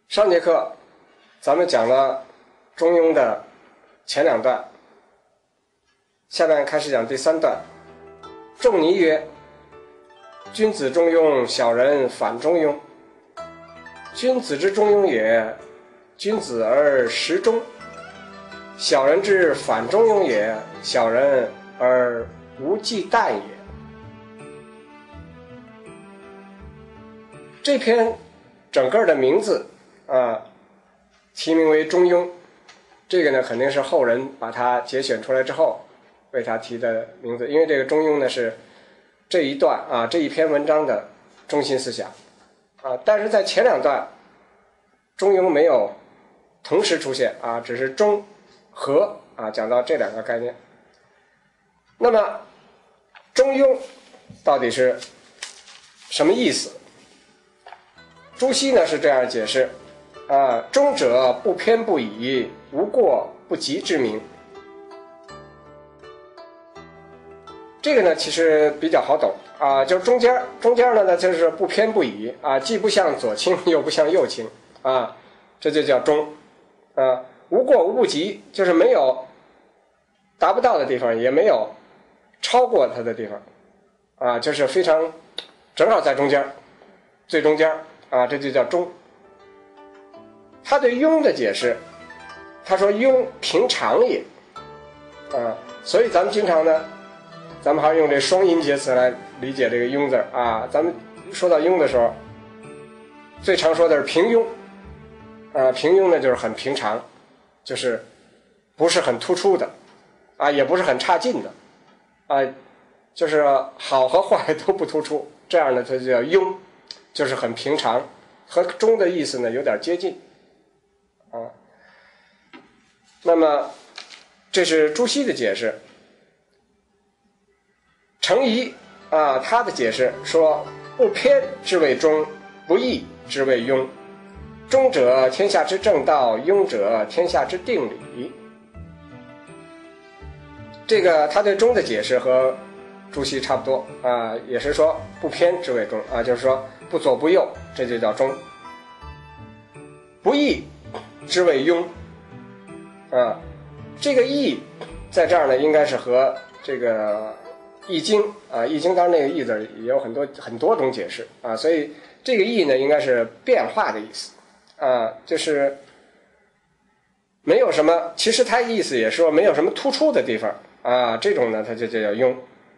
上节课咱们讲了中庸的前两段，下面开始讲第三段。仲尼曰：君子中庸，小人反中庸。君子之中庸也，君子而实中；小人之反中庸也，小人而无忌惮也。这篇整个的名字题名为中庸，这个呢肯定是后人把它节选出来之后为它提的名字，因为这个中庸呢是这一段这一篇文章的中心思想但是在前两段中庸没有同时出现只是中和讲到这两个概念。那么中庸到底是什么意思？朱熹呢是这样解释中者不偏不倚，无过不及之名。这个呢其实比较好懂就是中间呢就是不偏不倚既不向左倾又不向右倾这就叫中无过无不及，就是没有达不到的地方，也没有超过它的地方就是非常正好在中间，最中间这就叫中。他对庸的解释，他说庸平常也所以咱们经常呢咱们还是用这双音节词来理解这个庸字咱们说到庸的时候最常说的是平庸平庸呢就是很平常，就是不是很突出的也不是很差劲的就是好和坏都不突出，这样呢它就叫庸，就是很平常，和中的意思呢有点接近那么这是朱熹的解释。程颐他的解释说：不偏之谓中，不义之谓庸。中者天下之正道，庸者天下之定理。这个他对中的解释和朱熹差不多也是说不偏之谓中就是说不左不右，这就叫中。不义之谓庸这个义在这儿呢应该是和这个易经易经当然那个义字也有很多种解释所以这个义呢应该是变化的意思就是没有什么，其实它意思也说没有什么突出的地方这种呢它就叫庸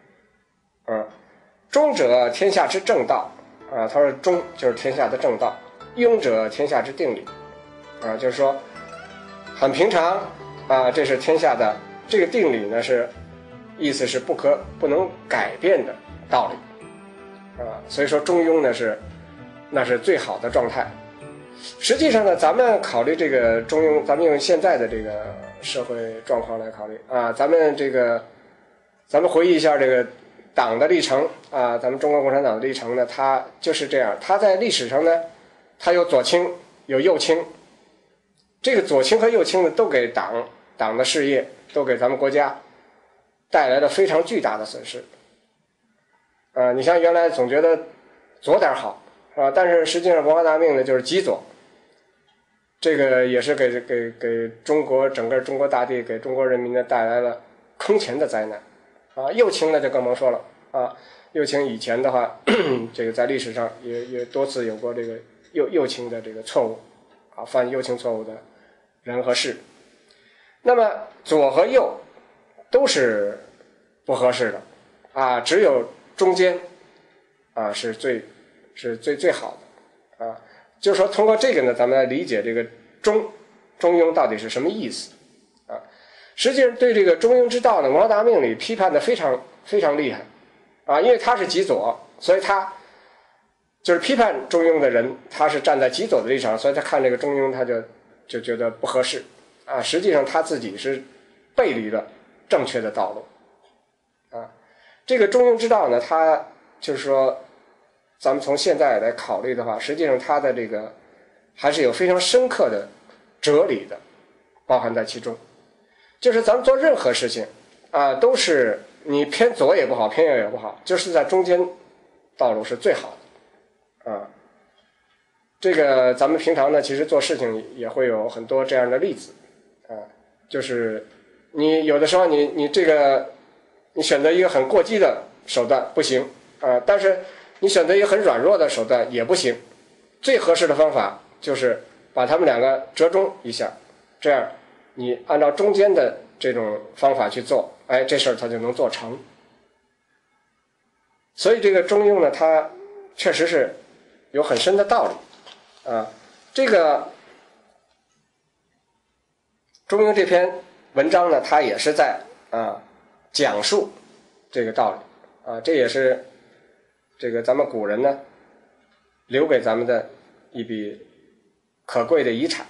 中者天下之正道他说中就是天下的正道，庸者天下之定理就是说很平常这是天下的这个定理呢是意思是不能改变的道理所以说中庸呢那是最好的状态。实际上呢咱们考虑这个中庸，咱们用现在的这个社会状况来考虑咱们回忆一下这个党的历程咱们中国共产党的历程呢它就是这样，它在历史上呢它有左倾有右倾，这个左倾和右倾呢都给党的事业，都给咱们国家带来了非常巨大的损失你像原来总觉得左点好但是实际上文化大革命呢就是极左，这个也是给整个中国大地，给中国人民呢带来了空前的灾难右倾呢就更甭说了右倾以前的话这个在历史上也多次有过这个右倾的这个错误犯右倾错误的人和事。那么左和右都是不合适的只有中间是最好的就是说通过这个呢咱们来理解这个中庸到底是什么意思实际上对这个中庸之道呢文化大革命里批判的非常非常厉害因为他是极左，所以他就是批判中庸的人他是站在极左的立场，所以他看这个中庸他就觉得不合适实际上他自己是背离了正确的道路这个中庸之道呢他就是说咱们从现在来考虑的话，实际上它的这个还是有非常深刻的哲理的包含在其中。就是咱们做任何事情都是你偏左也不好，偏右也不好，就是在中间道路是最好的这个咱们平常呢，其实做事情也会有很多这样的例子啊，就是你有的时候你选择一个很过激的手段不行啊，但是你选择一个很软弱的手段也不行，最合适的方法就是把它们两个折中一下，这样你按照中间的这种方法去做，哎，这事儿它就能做成。所以这个中庸呢，它确实是有很深的道理啊。这个中庸这篇文章呢，它也是在讲述这个道理啊，这也是这个咱们古人呢留给咱们的一笔可贵的遗产。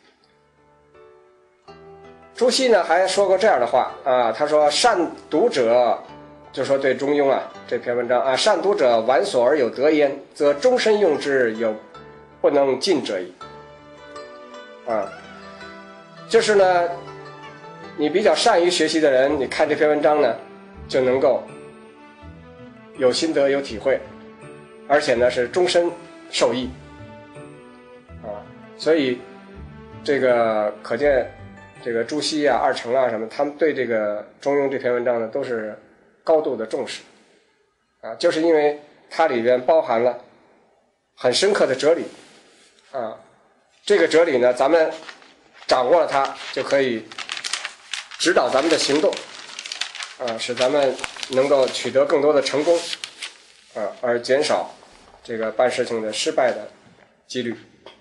朱熹呢还说过这样的话啊，他说善读者，就说对中庸啊这篇文章啊，善读者玩所而有得焉，则终身用之，有不能尽者矣。啊，就是呢，你比较善于学习的人，你看这篇文章呢，就能够有心得有体会，而且呢是终身受益。啊，所以这个可见这个朱熹啊、二程啊什么，他们对这个中庸这篇文章呢都是高度的重视啊，就是因为它里边包含了很深刻的哲理啊，这个哲理呢，咱们掌握了它，就可以指导咱们的行动啊，使咱们能够取得更多的成功啊，而减少这个办事情的失败的几率。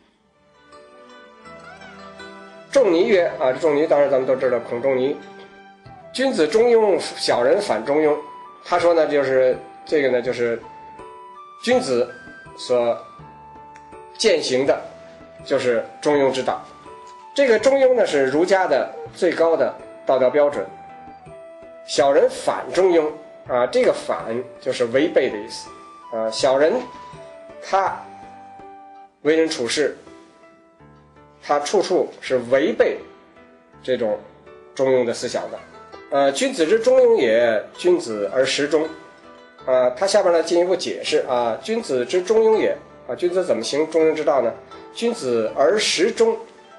仲尼曰啊，仲尼当然咱们都知道，孔仲尼，君子中庸，小人反中庸。他说呢，就是这个呢，就是君子所践行的就是中庸之道。这个中庸呢是儒家的最高的道德标准。小人反中庸啊，这个反就是违背的意思啊。小人他为人处事，他处处是违背这种中庸的思想的。君子之中庸也，君子而时中。他下边呢进一步解释啊，君子之中庸也啊，君子怎么行中庸之道呢？君子而时中。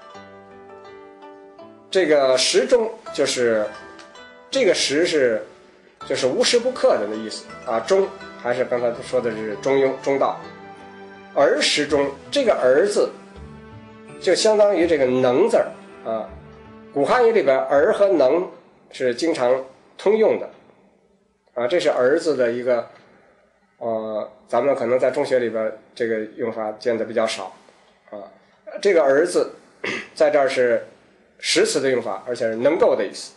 这个时中就是这个时是就是无时不刻的意思啊，中还是刚才说的是中庸中道。而时中，这个儿字就相当于这个能字啊，古汉语里边儿和能是经常通用的啊，这是儿字的一个咱们可能在中学里边这个用法见得比较少啊。这个儿字在这儿是实词的用法，而且是能够的意思。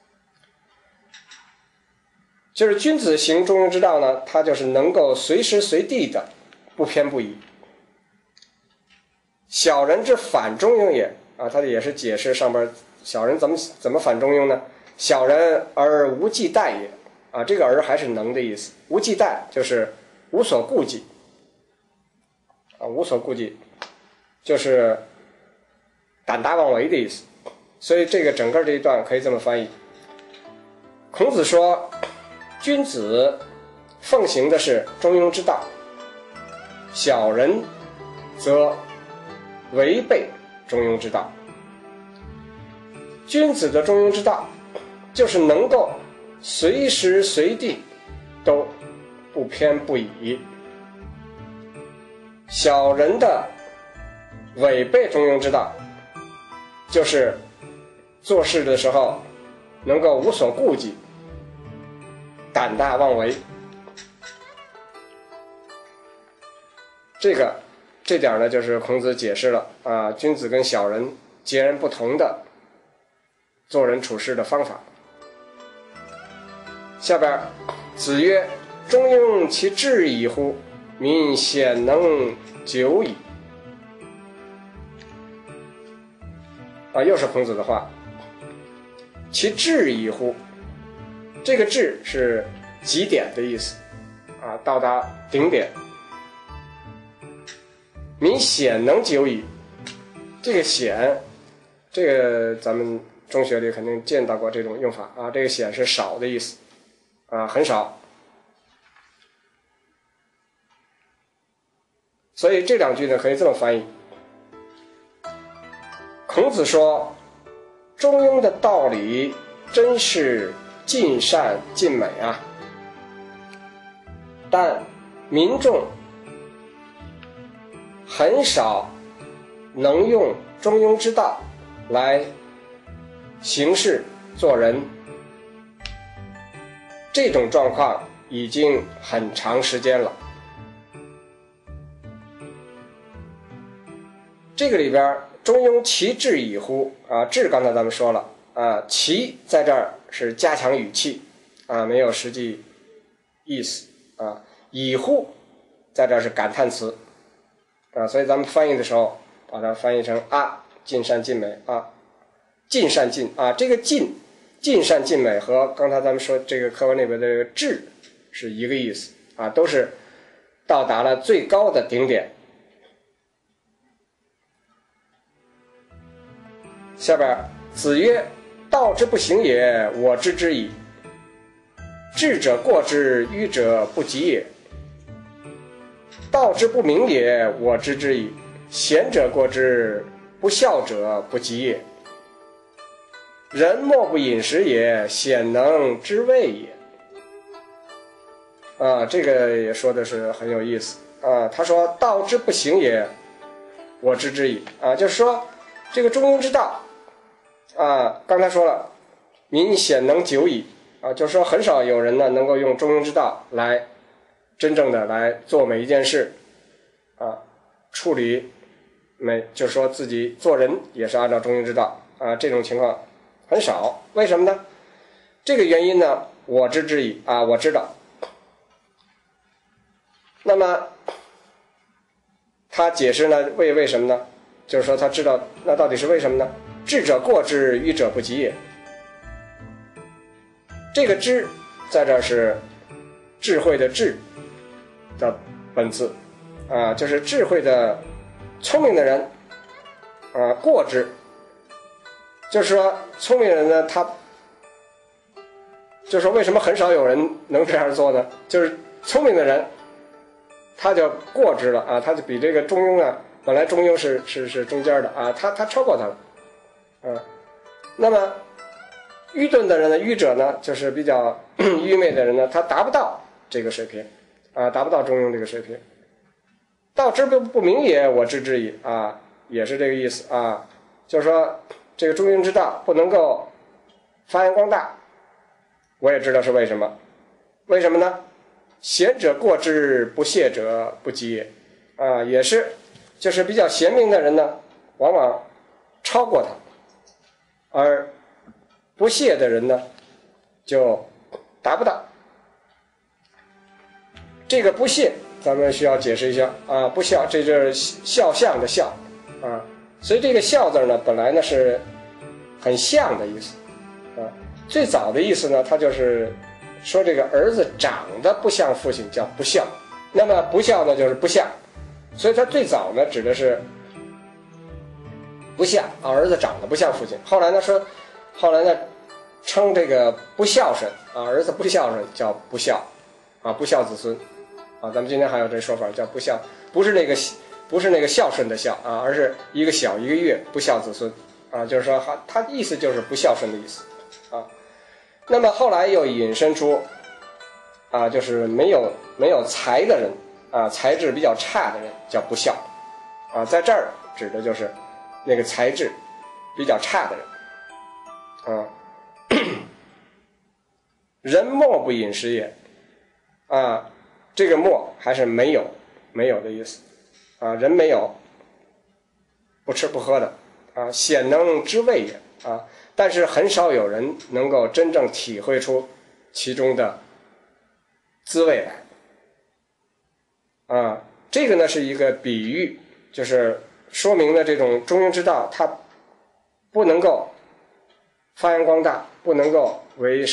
就是君子行中庸之道呢，他就是能够随时随地的不偏不倚。小人之反中庸也啊，他也是解释上边小人怎么反中庸呢？小人而无忌惮也啊，这个而还是能的意思。无忌惮就是无所顾忌啊，无所顾忌就是胆大妄为的意思。所以这个整个这一段可以这么翻译。孔子说，君子奉行的是中庸之道，小人则违背中庸之道。君子的中庸之道就是能够随时随地都不偏不倚，小人的违背中庸之道就是做事的时候能够无所顾忌，胆大妄为。这点呢，就是孔子解释了啊，君子跟小人截然不同的做人处事的方法。下边子曰：中庸其志矣乎！民鲜能久矣。啊，又是孔子的话。其志矣乎！这个志是极点的意思啊，到达顶点。民鲜能久矣，这个鲜，这个咱们中学里肯定见到过这种用法啊，这个鲜是少的意思啊，很少。 所以这两句呢可以这么翻译。孔子说，中庸的道理真是尽善尽美啊，但民众很少能用中庸之道来行事做人，这种状况已经很长时间了。这个里边中庸其志矣乎啊，志刚才咱们说了啊，其在这儿是加强语气啊，没有实际意思啊，矣乎在这儿是感叹词啊，所以咱们翻译的时候把它翻译成啊，尽善尽美啊，尽善尽啊，这个尽善尽美和刚才咱们说这个课文里边的这个志是一个意思啊，都是到达了最高的顶点。下边子曰，道之不行也，我知之矣。智者过之，愚者不及也。道之不明也，我知之矣。贤者过之，不孝者不及也。人莫不饮食也，鲜能知味也。啊，这个也说的是很有意思啊。他说，道之不行也，我知之矣。啊，就是说这个中庸之道啊，刚才说了，民鲜能久矣啊，就是说很少有人呢能够用中庸之道来真正的来做每一件事啊，处理就是说自己做人也是按照中庸之道啊，这种情况很少。为什么呢？这个原因呢，我知之矣啊，我知道。那么他解释呢，为什么呢？就是说他知道，那到底是为什么呢？智者过之，愚者不及也。这个知在这是智慧的智的本字啊，就是智慧的聪明的人啊，过之，就是说聪明人呢，他就是说为什么很少有人能这样做呢？就是聪明的人他就过之了啊，他就比这个中庸啊，本来中庸是中间的啊，他超过他了。那么愚钝的人呢，愚者呢，就是比较愚昧的人呢，他达不到这个水平啊，达不到中庸这个水平。道之不明也，我知之矣啊，也是这个意思啊，就是说这个中庸之道不能够发扬光大，我也知道是为什么。为什么呢？贤者过之，不屑者不及也啊，也是就是比较贤明的人呢，往往超过他。而不屑的人呢，就达不到。这个不屑，咱们需要解释一下啊。不孝，这就是肖像的孝啊。所以这个孝字呢，本来呢是很像的意思啊。最早的意思呢，它就是说这个儿子长得不像父亲，叫不孝。那么不孝呢，就是不像。所以它最早呢，指的是不像啊，儿子长得不像父亲。后来呢称这个不孝顺啊，儿子不孝顺叫不孝啊，不孝子孙啊。咱们今天还有这说法叫不孝，不是那个孝顺的孝啊，而是一个小一个月不孝子孙啊，就是说他意思就是不孝顺的意思啊。那么后来又引申出啊，就是没有才的人啊，才智比较差的人叫不孝啊，在这儿指的就是那个才智比较差的人啊。人莫不饮食也啊，这个莫还是没有的意思啊，人没有不吃不喝的啊，鲜能知味也啊，但是很少有人能够真正体会出其中的滋味来啊。这个呢是一个比喻，就是说明了这种中庸之道它不能够发扬光大，不能够为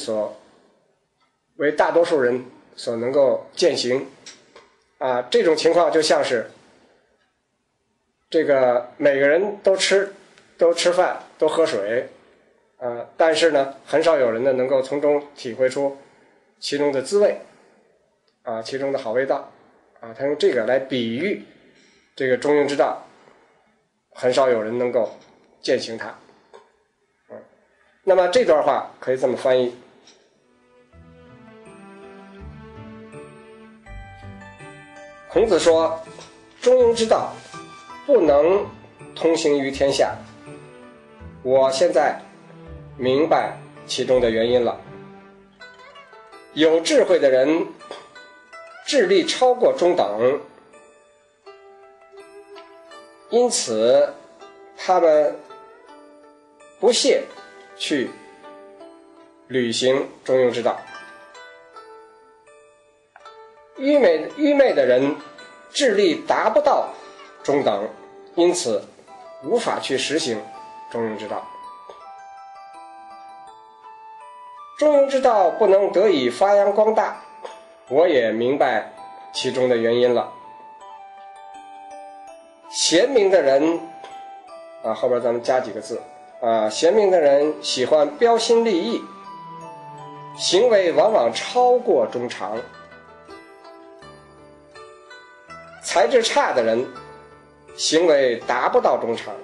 大多数人所能够践行啊。这种情况就像是这个每个人都吃饭都喝水啊，但是呢很少有人呢能够从中体会出其中的滋味啊，其中的好味道啊。他用这个来比喻这个中庸之道很少有人能够践行它。那么这段话可以这么翻译：孔子说，中庸之道不能通行于天下，我现在明白其中的原因了。有智慧的人智力超过中等，因此他们不屑去履行中庸之道。愚昧的人智力达不到中等，因此无法去实行中庸之道。中庸之道不能得以发扬光大，我也明白其中的原因了。贤明的人后边咱们加几个字贤明的人喜欢标新立异，行为往往超过中常。才智差的人行为达不到中常。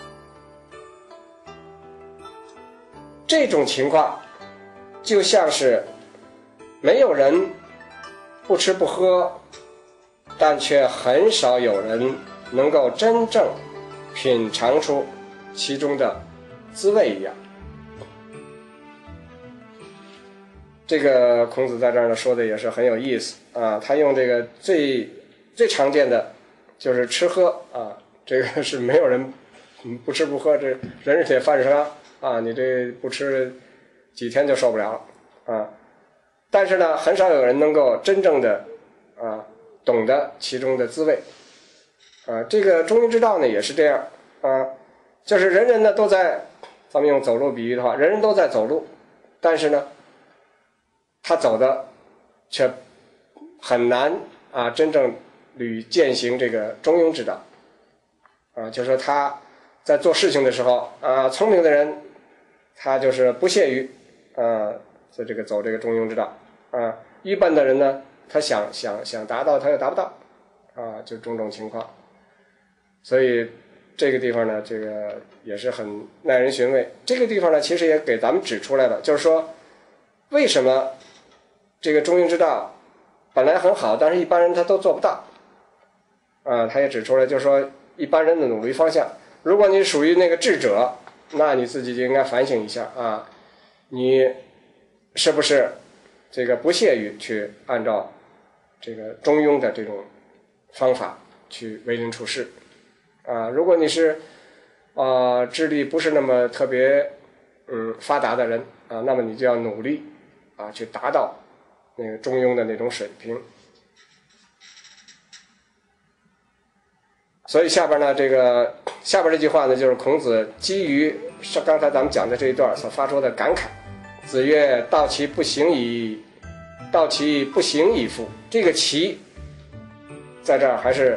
这种情况就像是没有人不吃不喝，但却很少有人能够真正品尝出其中的滋味一样。这个孔子在这儿呢说的也是很有意思他用这个最常见的就是吃喝这个是没有人不吃不喝，这人是铁饭伤你这不吃几天就受不了了但是呢很少有人能够真正的懂得其中的滋味这个中庸之道呢也是这样就是人人呢都在，咱们用走路比喻的话，人人都在走路，但是呢他走的却很难真正践行这个中庸之道就是说他在做事情的时候聪明的人他就是不屑于在这个走这个中庸之道愚笨的人呢他想达到他又达不到就种种情况。所以这个地方呢这个也是很耐人寻味。这个地方呢其实也给咱们指出来了，就是说为什么这个中庸之道本来很好，但是一般人他都做不到他也指出来，就是说一般人的努力方向，如果你属于那个智者，那你自己就应该反省一下你是不是这个不屑于去按照这个中庸的这种方法去为人处事如果你是智力不是那么特别发达的人那么你就要努力去达到那个中庸的那种水平。所以下边这句话呢，就是孔子基于刚才咱们讲的这一段所发出的感慨。子曰：“道其不行矣，道其不行矣夫。”这个其在这儿还是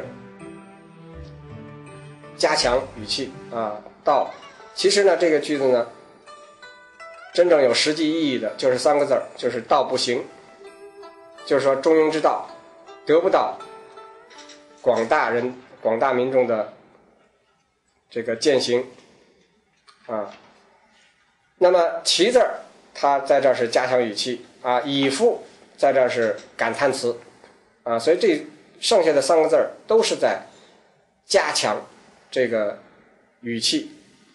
加强语气道。其实呢这个句子呢真正有实际意义的就是三个字，就是道不行。就是说中庸之道得不到广大民众的这个践行那么其字它在这儿是加强语气以夫在这儿是感叹词所以这剩下的三个字都是在加强这个语气。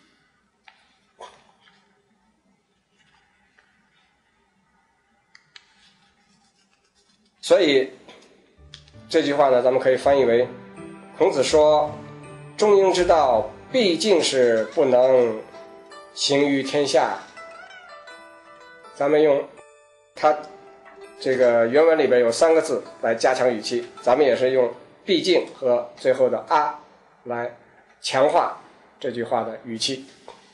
所以这句话呢咱们可以翻译为，孔子说中庸之道毕竟是不能行于天下。咱们用它这个原文里边有三个字来加强语气，咱们也是用毕竟和最后的来强化这句话的语气。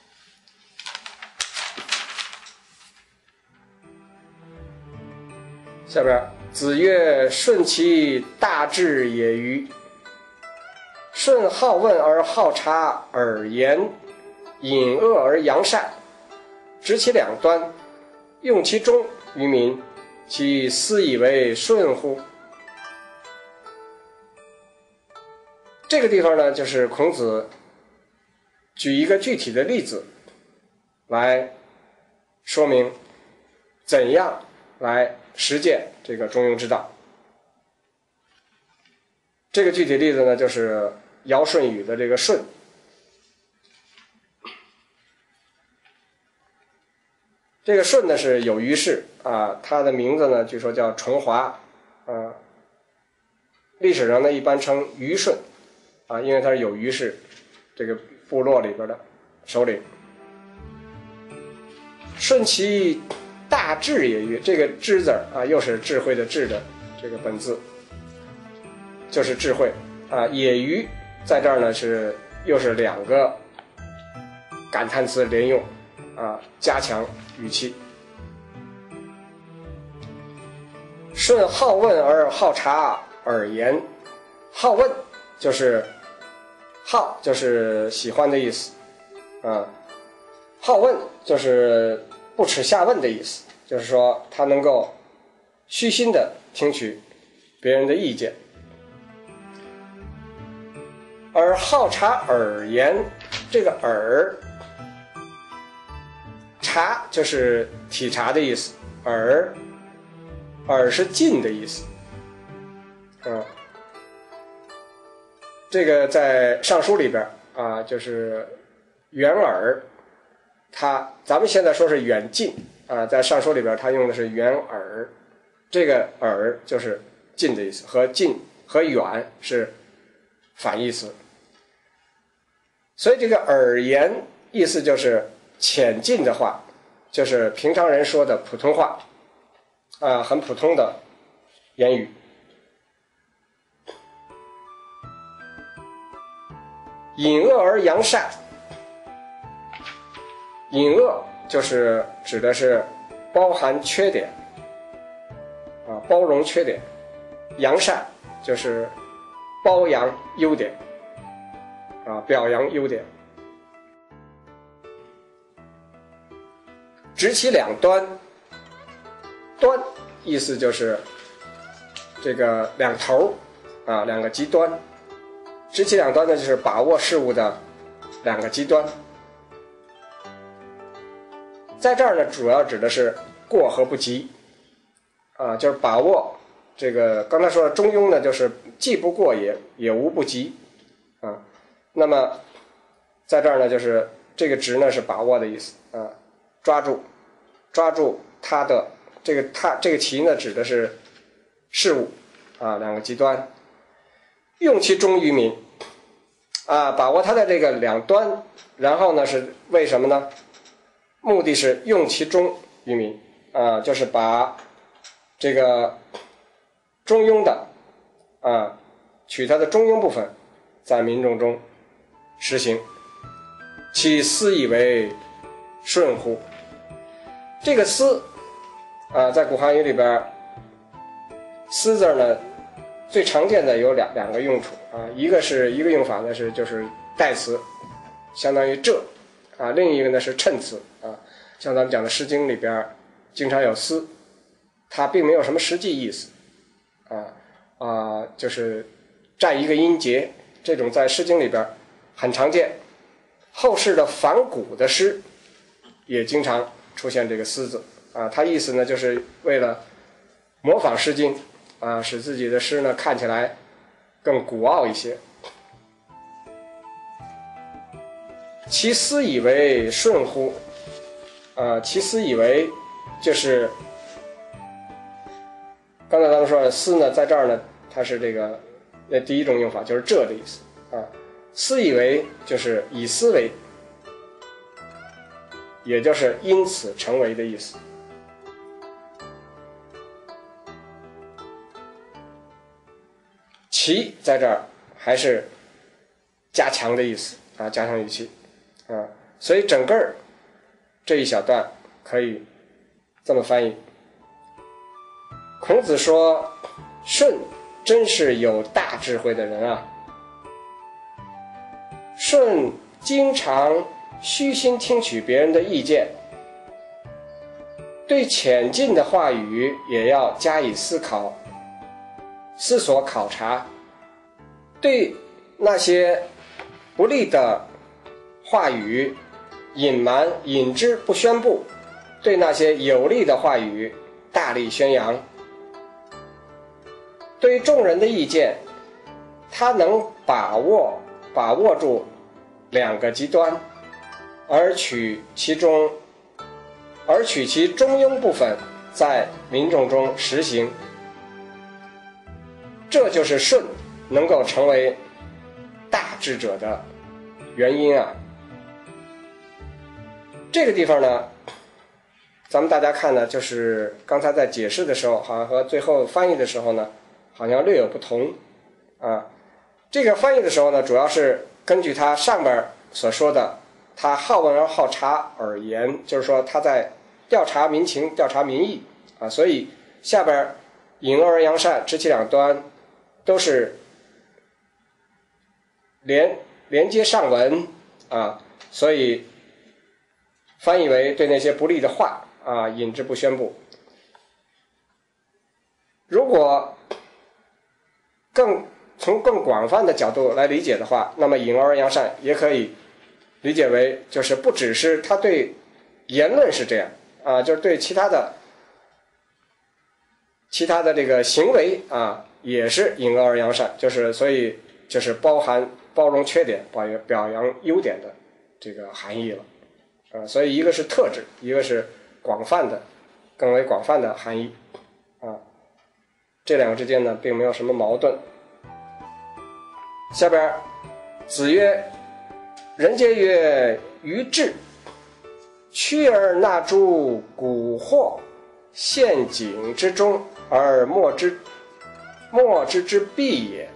下边子曰：“顺其大志也与？顺好问而好察而言，隐恶而扬善，执其两端，用其中于民，其斯以为顺乎？” 这个地方呢，就是孔子举一个具体的例子来说明怎样来实践这个中庸之道。这个具体例子呢，就是尧舜禹的这个舜。这个舜呢是有虞氏啊，他的名字呢据说叫重华啊，历史上呢一般称虞舜啊，因为他是有虞氏这个部落里边的首领。顺其大智也与，这个智字啊，又是智慧的智的这个本字，就是智慧啊。也于在这儿呢又是两个感叹词连用啊，加强语气。舜好问而好察而言，好问就是好就是喜欢的意思啊，好问就是不耻下问的意思，就是说他能够虚心的听取别人的意见。而好察耳言，这个耳察就是体察的意思，耳是近的意思这个在尚书里边啊，就是远耳，咱们现在说是远近啊，在尚书里边他用的是远耳，这个耳就是近的意思，和近和远是反义词。所以这个耳言意思就是浅近的话，就是平常人说的普通话啊，很普通的言语。隐恶而扬善，隐恶就是指的是包含缺点啊，包容缺点。扬善就是褒扬优点啊，表扬优点。执其两端，端意思就是这个两头啊，两个极端。执其两端呢，就是把握事物的两个极端。在这儿呢，主要指的是过和不及啊，就是把握这个刚才说的中庸呢，就是既不过也无不及啊。那么在这儿呢，就是这个执呢是把握的意思啊，抓住它的这个其呢指的是事物啊，两个极端。用其中于民啊，把握它的这个两端，然后呢是为什么呢？目的是用其中于民啊，就是把这个中庸的啊，取它的中庸部分在民众中实行。其斯以为顺乎？这个斯啊，在古汉语里边，斯字呢最常见的有两个用处啊，一个用法呢就是代词，相当于这啊，另一个呢是衬词啊，像咱们讲的《诗经》里边经常有斯，它并没有什么实际意思就是占一个音节，这种在《诗经》里边很常见。后世的反古的诗也经常出现这个斯字啊，它意思呢就是为了模仿《诗经》啊，使自己的诗呢看起来更古奥一些。其斯以为顺乎？其斯以为就是刚才咱们说的斯呢，在这儿呢，它是这个第一种用法，就是这的意思啊。斯以为就是以斯为，也就是因此成为的意思。其在这儿还是加强的意思啊，加强语气啊，所以整个这一小段可以这么翻译。孔子说，舜真是有大智慧的人啊。舜经常虚心听取别人的意见，对浅近的话语也要加以思索考察，对那些不利的话语隐瞒隐之不宣布，对那些有利的话语大力宣扬。对于众人的意见，他能把握住两个极端，而取其中庸部分在民众中实行。这就是舜能够成为大智者的原因啊。这个地方呢，咱们大家看呢，就是刚才在解释的时候，好像和最后翻译的时候呢，好像略有不同啊。这个翻译的时候呢，主要是根据他上边所说的，他好问而好察而言，就是说他在调查民情、调查民意啊，所以下边隐恶而扬善，知其两端，都是连接上文啊，所以翻译为对那些不利的话啊，隐之不宣布。如果从更广泛的角度来理解的话，那么隐恶而扬善也可以理解为，就是不只是他对言论是这样啊，就是对其他的这个行为啊，也是隐恶而扬善，就是所以就是包容缺点，表扬优点的这个含义了啊。所以一个是特质，一个是更为广泛的含义啊。这两个之间呢，并没有什么矛盾。下边子曰：人皆曰愚智，趋而纳诸蛊惑陷阱之中，而莫之之弊也。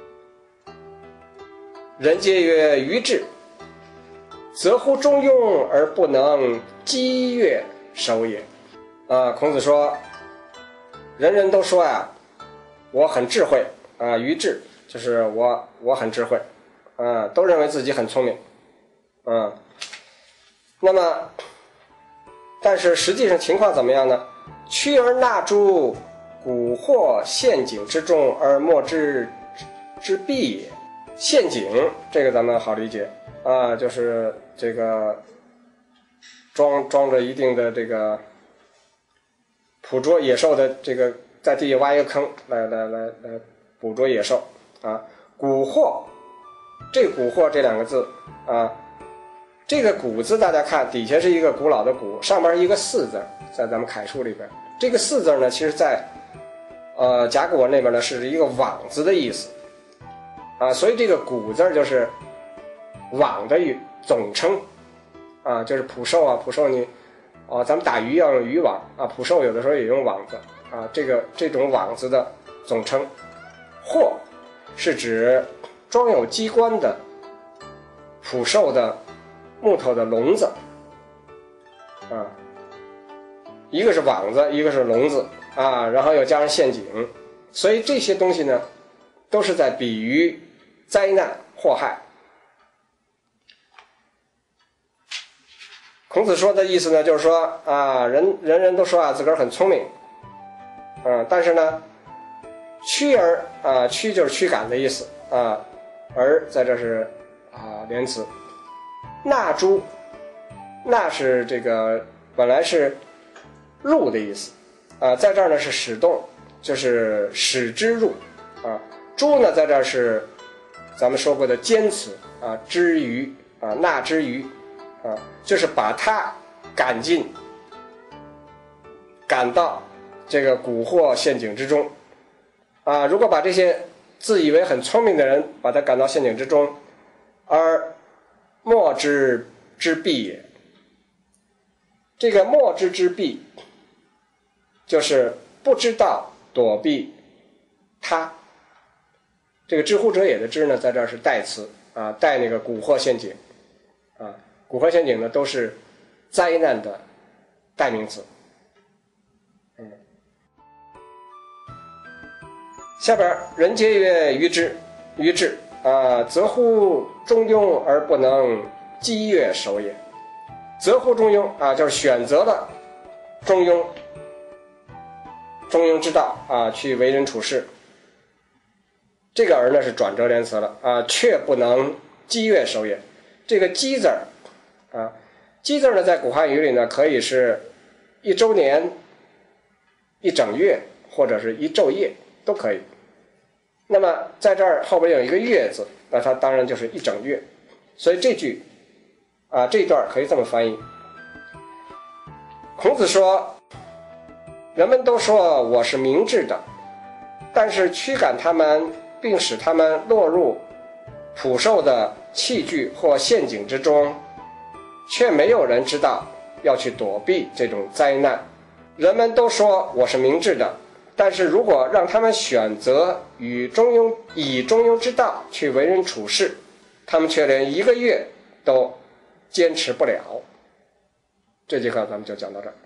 人皆曰愚智，则乎中庸而不能激越守也。孔子说，人人都说呀，我很智慧啊，愚智就是我很智慧啊，都认为自己很聪明啊。那么但是实际上情况怎么样呢？趋而纳诸蛊惑陷阱之中，而莫之弊也。陷阱这个咱们好理解啊，就是这个装着一定的这个捕捉野兽的这个，在地下挖一个坑来捕捉野兽啊。蛊惑，这蛊惑这两个字啊，这个蛊字大家看底下是一个古老的古，上面一个四字，在咱们楷书里边，这个四字呢，其实在甲骨文那边呢是一个网子的意思啊，所以这个蛊字就是网的总称啊，就是捕兽啊，捕兽你咱们打鱼要用渔网啊，捕兽有的时候也用网子啊，这种网子的总称。惑是指装有机关的捕兽的木头的笼子啊，一个是网子，一个是笼子啊，然后又加上陷阱，所以这些东西呢，都是在比喻灾难祸害。孔子说的意思呢，就是说啊，人都说啊自个儿很聪明，但是呢，驱就是驱赶的意思啊，而在这是连词。纳诸，纳是这个本来是入的意思啊，在这儿呢是使动，就是使之入啊。诸呢在这儿是咱们说过的兼词啊，之于啊，纳之于啊，就是把它赶到这个蛊惑陷阱之中啊。如果把这些自以为很聪明的人把他赶到陷阱之中，而莫之弊也。这个莫之弊就是不知道躲避他。这个知乎者也的知呢，在这儿是代词啊，带那个蛊惑陷阱啊。蛊惑陷阱呢，都是灾难的代名词。下边人皆曰愚智啊，则乎中庸而不能激越守也。择乎中庸啊，就是选择了中庸之道啊，去为人处事。 这个而呢是转折连词了啊，却不能积月守也。这个积字儿啊，积字儿呢在古汉语里呢可以是一周年、一整月或者是一昼夜都可以。那么在这儿后边有一个月字，那它当然就是一整月。所以这句啊这一段可以这么翻译。孔子说，人们都说我是明智的，但是驱赶他们并使他们落入捕兽的器具或陷阱之中，却没有人知道要去躲避这种灾难。人们都说我是明智的，但是如果让他们选择以中庸之道去为人处事，他们却连1个月都坚持不了。这节课咱们就讲到这儿。